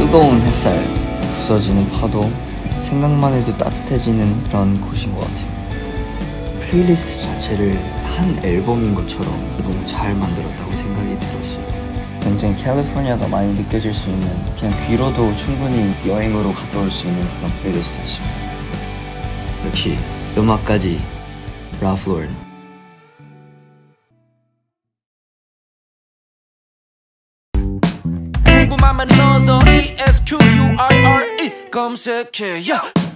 뜨거운 햇살, 부서지는 파도, 생각만 해도 따뜻해지는 그런 곳인 것 같아요. 플레이리스트 자체를 한 앨범인 것처럼 너무 잘 만들었다고 생각이 들었어요. 굉장히 캘리포니아가 많이 느껴질 수 있는, 그냥 귀로도 충분히 여행으로 갔다 올 수 있는 그런 플레이리스트였습니다. 역시 음악까지 라프 로렌. 궁금하면 넣어서 ESQURRE 검색해.